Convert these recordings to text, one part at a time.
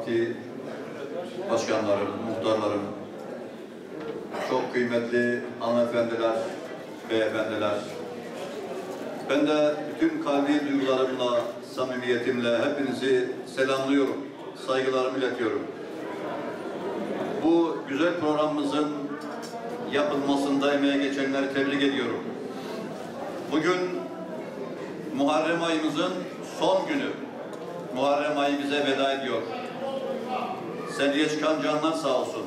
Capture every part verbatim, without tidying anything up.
Parti başkanlarım, muhtarlarım, çok kıymetli hanımefendiler, beyefendiler, ben de bütün kalbi duygularımla, samimiyetimle hepinizi selamlıyorum, saygılarımı iletiyorum. Bu güzel programımızın yapılmasında emeğe geçenleri tebrik ediyorum. Bugün Muharrem ayımızın son günü. Muharrem ayı bize veda ediyor. Seneye çıkan canlar sağ olsun.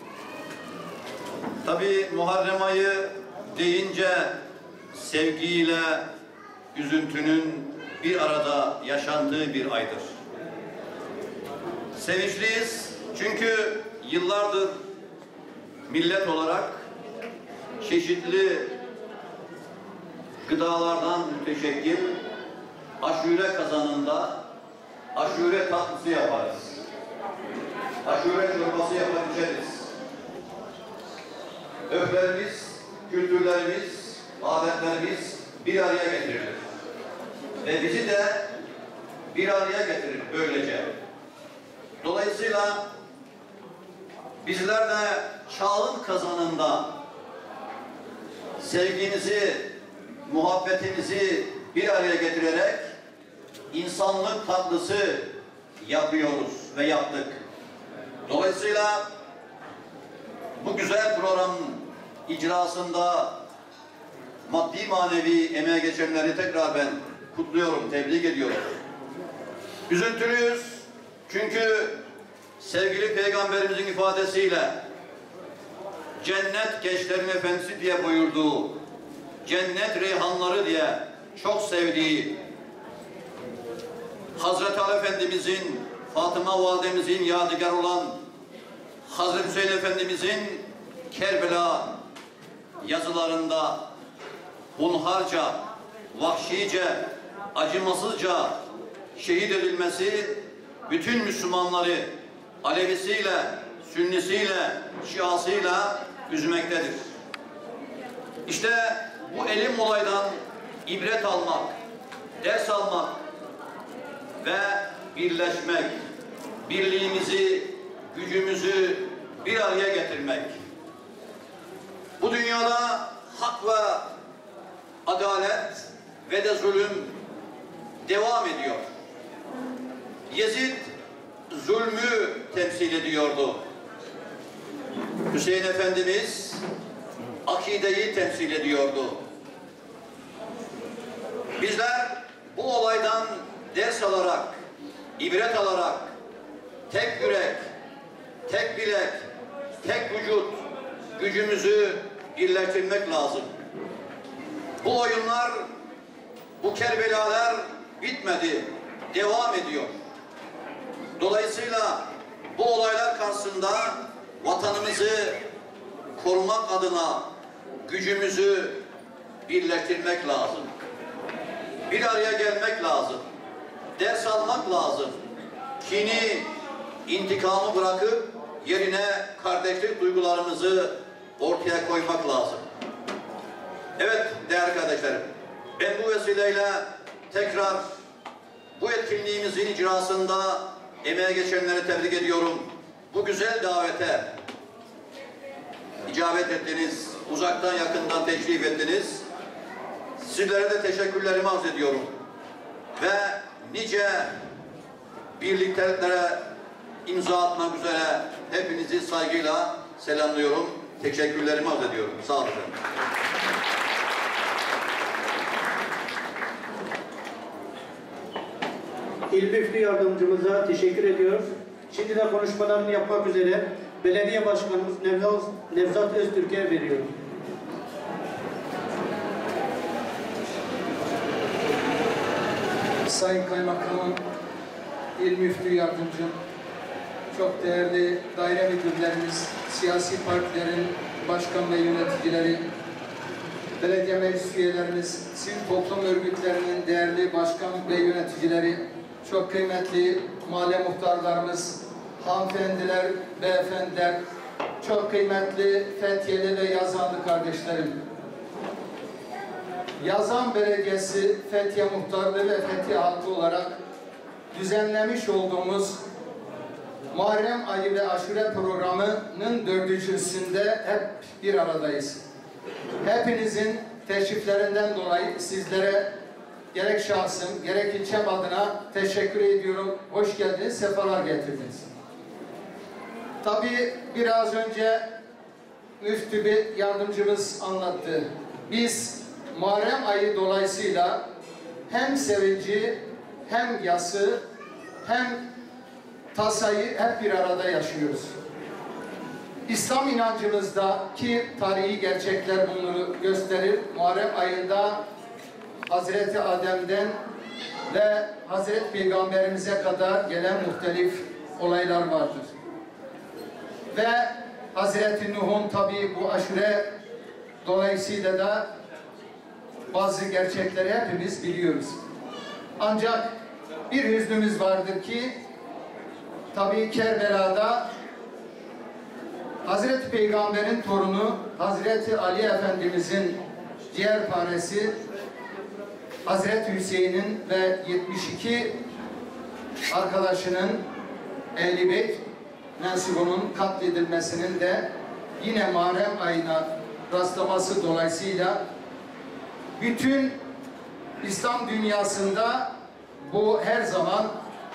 Tabii Muharrem ayı deyince sevgiyle üzüntünün bir arada yaşandığı bir aydır. Sevinçliyiz çünkü yıllardır millet olarak çeşitli gıdalardan müteşekkil aşure kazanında aşure tatlısı yaparız. Aşure çorbası yapar içeriz. Öflerimiz, kültürlerimiz, adetlerimiz bir araya getirilir. Ve bizi de bir araya getirir böylece. Dolayısıyla bizler de çağın kazanında sevgimizi, muhabbetimizi bir araya getirerek insanlık tatlısı yapıyoruz ve yaptık. Dolayısıyla bu güzel programın icrasında maddi manevi emeğe geçenleri tekrar ben kutluyorum, tebrik ediyorum. Üzüntülüyüz çünkü sevgili Peygamberimizin ifadesiyle cennet gençlerin efendisi diye buyurduğu, cennet reyhanları diye çok sevdiği Hazreti Ali Efendimizin, Fatıma Validemizin yadigar olan Hazreti Hüseyin Efendimizin Kerbela yazılarında hunharca, vahşice, acımasızca şehit edilmesi bütün Müslümanları Alevisiyle, Sünnisiyle, Şiasıyla üzmektedir. İşte bu elim olaydan ibret almak, ders almak ve birleşmek, birliğimizi, gücümüzü bir araya getirmek. Bu dünyada hak ve adalet ve de zulüm devam ediyor. Yezid zulmü temsil ediyordu. Hüseyin Efendimiz akideyi temsil ediyordu. Bizler bu olaydan ders alarak, ibret alarak tek yürek, tek bilek, tek vücut gücümüzü birleştirmek lazım. Bu oyunlar, bu Kerbelalar bitmedi, devam ediyor. Dolayısıyla bu olaylar karşısında vatanımızı korumak adına gücümüzü birleştirmek lazım. Bir araya gelmek lazım. Ders almak lazım. Kini, intikamı bırakıp yerine kardeşlik duygularımızı ortaya koymak lazım. Evet değerli kardeşlerim, ben bu vesileyle tekrar bu etkinliğimizin icrasında emeğe geçenleri tebrik ediyorum. Bu güzel davete icabet ettiniz, uzaktan yakından teşrif ettiniz. Sizlere de teşekkürlerimi arz ediyorum. Ve nice birlikteliklere imza atmak üzere hepinizi saygıyla selamlıyorum. Teşekkürlerimi arz ediyorum. Sağ olun. İl Müftü Yardımcımıza teşekkür ediyoruz. Şimdi de konuşmalarını yapmak üzere Belediye Başkanımız Nevzat, Nevzat Öztürk'e veriyorum. Sayın Kaymakamım, İl Müftü Yardımcım, çok değerli daire müdürlerimiz, siyasi partilerin başkan ve yöneticileri, belediye meclis üyelerimiz, sivil toplum örgütlerinin değerli başkan ve yöneticileri, çok kıymetli mahalle muhtarlarımız, hanımefendiler, beyefendiler, çok kıymetli Fethiyeli ve Yazanlı kardeşlerim. Yazan Belediyesi, Fethiye Muhtarlığı ve Fethiye halkı olarak düzenlemiş olduğumuz Muharrem ayı ve aşure programının dördüncüsünde hep bir aradayız. Hepinizin teşriflerinden dolayı sizlere gerek şahsım, gerek ilçem adına teşekkür ediyorum. Hoş geldiniz, sefalar getirdiniz. Tabii biraz önce müftü bir yardımcımız anlattı. Biz Muharrem ayı dolayısıyla hem sevinci, hem yası, hem tasayı hep bir arada yaşıyoruz. İslam inancımızdaki tarihi gerçekler bunu gösterir. Muharrem ayında Hazreti Adem'den ve Hazreti Peygamberimize kadar gelen muhtelif olaylar vardır. Ve Hazreti Nuh'un tabii bu aşure dolayısıyla da bazı gerçekleri hepimiz biliyoruz. Ancak bir hüznümüz vardır ki tabii Kerbela'da Hazreti Peygamber'in torunu Hazreti Ali Efendimiz'in ciğerparesi Hazreti Hüseyin'in ve yetmiş iki arkadaşının Ehl-i Beyt mensubunun katledilmesinin de yine Muharrem ayına rastlaması dolayısıyla bütün İslam dünyasında bu her zaman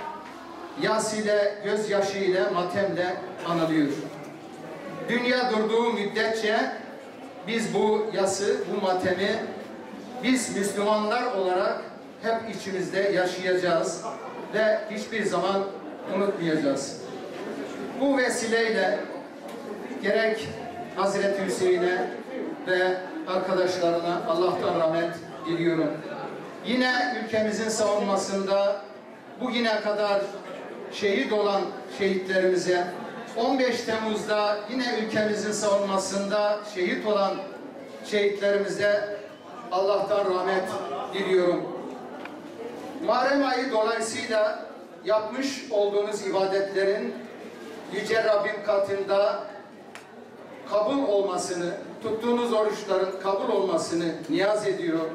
yas ile, gözyaşı ile, matemle anılıyor. Dünya durduğu müddetçe biz bu yası, bu matemi biz Müslümanlar olarak hep içimizde yaşayacağız ve hiçbir zaman unutmayacağız. Bu vesileyle gerek Hazreti Hüseyin'e ve arkadaşlarına Allah'tan rahmet diliyorum. Yine ülkemizin savunmasında bugüne kadar şehit olan şehitlerimize, on beş Temmuz'da yine ülkemizin savunmasında şehit olan şehitlerimize Allah'tan rahmet diliyorum. Muharrem ayı dolayısıyla yapmış olduğunuz ibadetlerin Yüce Rabbim katında kabul olmasını, tuttuğunuz oruçların kabul olmasını niyaz ediyorum.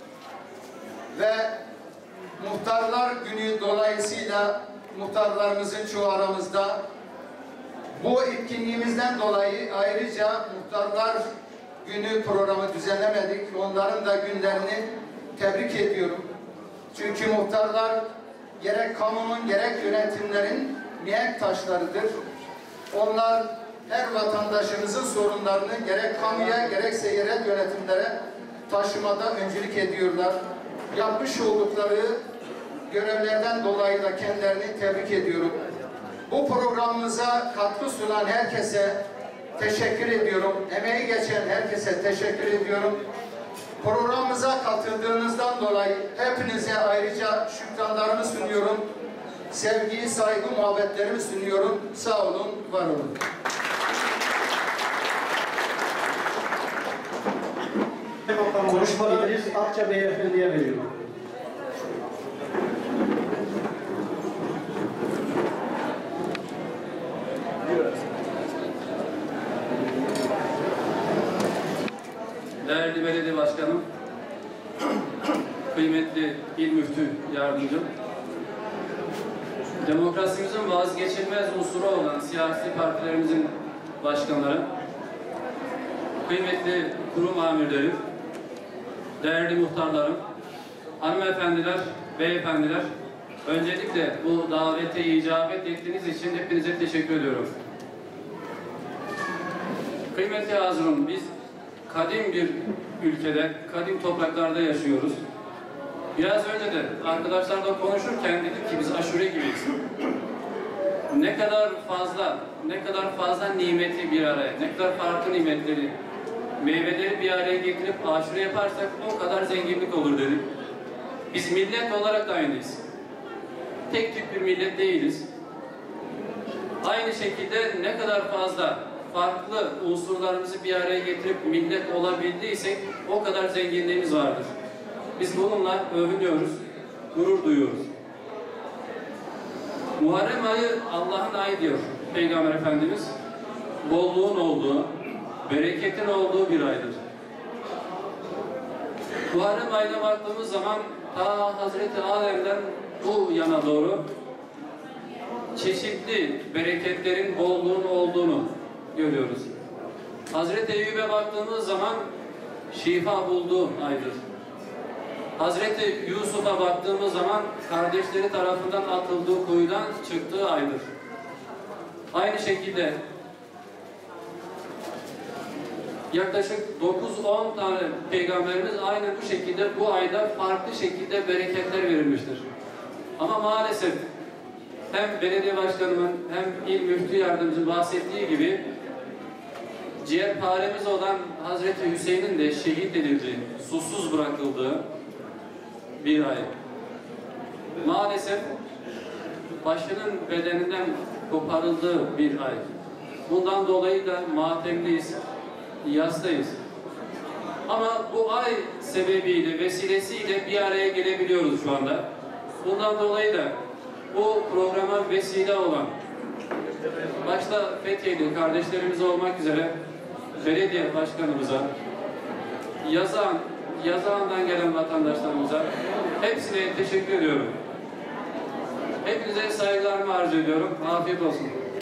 Ve Muhtarlar Günü dolayısıyla muhtarlarımızın çoğu aramızda, bu etkinliğimizden dolayı ayrıca Muhtarlar Günü programı düzenlemedik. Onların da günlerini tebrik ediyorum. Çünkü muhtarlar gerek kamunun gerek yönetimlerin mihenk taşlarıdır. Onlar her vatandaşımızın sorunlarını gerek kamuya gerekse yerel yönetimlere taşımada öncülük ediyorlar. Yapmış oldukları görevlerden dolayı da kendilerini tebrik ediyorum. Bu programımıza katkı sunan herkese teşekkür ediyorum. Emeği geçen herkese teşekkür ediyorum. Programımıza katıldığınızdan dolayı hepinize ayrıca şükranlarımı sunuyorum. Sevgi, saygı, muhabbetlerimi sunuyorum. Sağ olun, var olun. Konuşmaları İdris Akça Beyefendi'ye veriyorum. Değerli Belediye Başkanım, kıymetli İl Müftü Yardımcım, demokrasimizin vazgeçilmez unsuru olan siyasi partilerimizin başkanları, kıymetli kurum amirleri, değerli muhtarlarım, hanımefendiler, beyefendiler, öncelikle bu davete icabet ettiğiniz için hepinize teşekkür ediyorum. Kıymetli hazırım, biz kadim bir ülkede, kadim topraklarda yaşıyoruz. Biraz önce de arkadaşlarla konuşurken dedik ki biz aşure gibiyiz. Ne kadar fazla, ne kadar fazla nimeti bir araya, ne kadar farklı nimetleri, meyveleri bir araya getirip aşure yaparsak o kadar zenginlik olur dedik. Biz millet olarak da aynıyız. Tek tük bir millet değiliz. Aynı şekilde ne kadar fazla farklı unsurlarımızı bir araya getirip millet olabildiysek o kadar zenginliğimiz vardır. Biz bununla övünüyoruz, gurur duyuyoruz. Muharrem ayı Allah'ın ayı diyor Peygamber Efendimiz. Bolluğun olduğu, bereketin olduğu bir aydır. Muharrem ayına baktığımız zaman ta Hazreti Adem'den bu yana doğru çeşitli bereketlerin bolluğun olduğunu görüyoruz. Hazreti Eyyub'e baktığımız zaman şifa bulduğu aydır. Hazreti Yusuf'a baktığımız zaman kardeşleri tarafından atıldığı kuyudan çıktığı aydır. Aynı şekilde yaklaşık dokuz on tane peygamberimiz aynen bu şekilde bu ayda farklı şekilde bereketler verilmiştir. Ama maalesef hem belediye başkanımın hem il müftü yardımcı bahsettiği gibi ciğerparemiz olan Hazreti Hüseyin'in de şehit edildiği, susuz bırakıldığı bir ay. Maalesef başının bedeninden koparıldığı bir ay. Bundan dolayı da matemliyiz, yastayız. Ama bu ay sebebiyle, vesilesiyle bir araya gelebiliyoruz şu anda. Bundan dolayı da bu programa vesile olan, başta Fethiye'li kardeşlerimiz olmak üzere belediye başkanımıza, Yazan, Yazan'dan gelen vatandaşlarımıza hepsine teşekkür ediyorum. Hepinize saygılarımı arz ediyorum. Afiyet olsun.